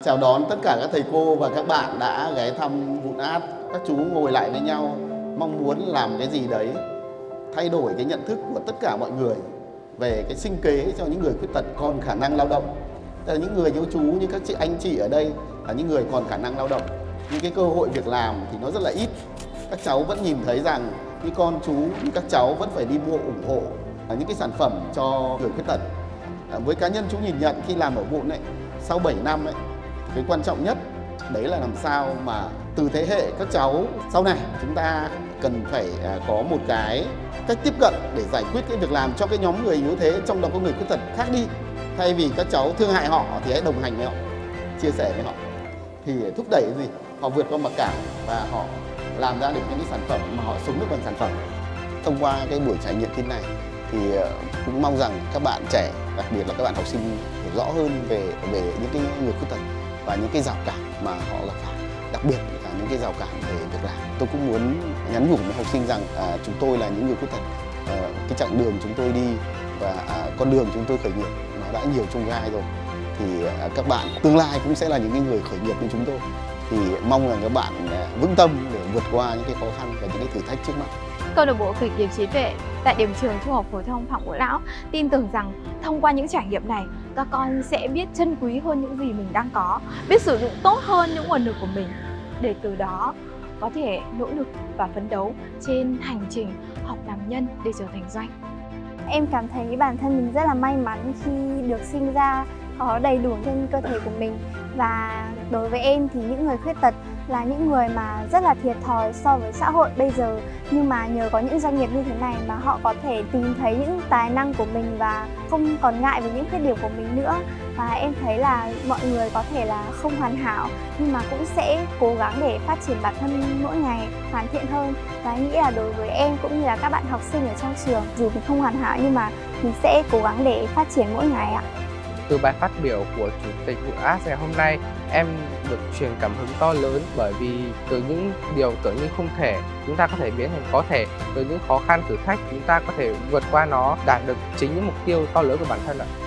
Chào đón tất cả các thầy cô và các bạn đã ghé thăm Vụn Át. Các chú ngồi lại với nhau, mong muốn làm cái gì đấy, thay đổi cái nhận thức của tất cả mọi người về cái sinh kế cho những người khuyết tật còn khả năng lao động. Tức là những người như chú, như các anh chị ở đây là những người còn khả năng lao động. Nhưng cái cơ hội việc làm thì nó rất là ít. Các cháu vẫn nhìn thấy rằng như con chú, như các cháu vẫn phải đi mua ủng hộ những cái sản phẩm cho người khuyết tật. Với cá nhân chú nhìn nhận khi làm ở Vụn ấy, sau 7 năm ấy, cái quan trọng nhất đấy là làm sao mà từ thế hệ các cháu sau này chúng ta cần phải có một cái cách tiếp cận để giải quyết cái việc làm cho cái nhóm người yếu thế, trong đó có người khuyết tật khác đi. Thay vì các cháu thương hại họ thì hãy đồng hành với họ, chia sẻ với họ, thì thúc đẩy gì họ vượt qua mặc cảm và họ làm ra được những cái sản phẩm mà họ sống được bằng sản phẩm. Thông qua cái buổi trải nghiệm thế này thì cũng mong rằng các bạn trẻ, đặc biệt là các bạn học sinh hiểu rõ hơn về những cái người khuyết tật và những cái rào cản mà họ gặp phải, đặc biệt là những cái rào cản về việc làm. Tôi cũng muốn nhắn nhủ với học sinh rằng chúng tôi là những người khuyết tật, cái chặng đường chúng tôi đi và con đường chúng tôi khởi nghiệp nó đã nhiều chông gai rồi, thì các bạn tương lai cũng sẽ là những người khởi nghiệp như chúng tôi. Thì mong rằng các bạn vững tâm để vượt qua những cái khó khăn và những cái thử thách trước mắt. Câu lạc bộ khởi nghiệp trí tuệ tại điểm trường Trung học phổ thông Phạm Ngũ Lão tin tưởng rằng thông qua những trải nghiệm này, các con sẽ biết trân quý hơn những gì mình đang có, biết sử dụng tốt hơn những nguồn lực của mình, để từ đó có thể nỗ lực và phấn đấu trên hành trình học làm nhân để trở thành doanh. Em cảm thấy bản thân mình rất là may mắn khi được sinh ra có đầy đủ trên cơ thể của mình. Và đối với em thì những người khuyết tật là những người mà rất là thiệt thòi so với xã hội bây giờ. Nhưng mà nhờ có những doanh nghiệp như thế này mà họ có thể tìm thấy những tài năng của mình và không còn ngại về những khuyết điểm của mình nữa. Và em thấy là mọi người có thể là không hoàn hảo nhưng mà cũng sẽ cố gắng để phát triển bản thân mỗi ngày hoàn thiện hơn. Và em nghĩ là đối với em cũng như là các bạn học sinh ở trong trường, dù mình không hoàn hảo nhưng mà mình sẽ cố gắng để phát triển mỗi ngày ạ. Từ bài phát biểu của Chủ tịch Vụn Át ngày hôm nay, em được truyền cảm hứng to lớn, bởi vì từ những điều tưởng như không thể, chúng ta có thể biến thành có thể. Từ những khó khăn thử thách, chúng ta có thể vượt qua nó, đạt được chính những mục tiêu to lớn của bản thân ạ.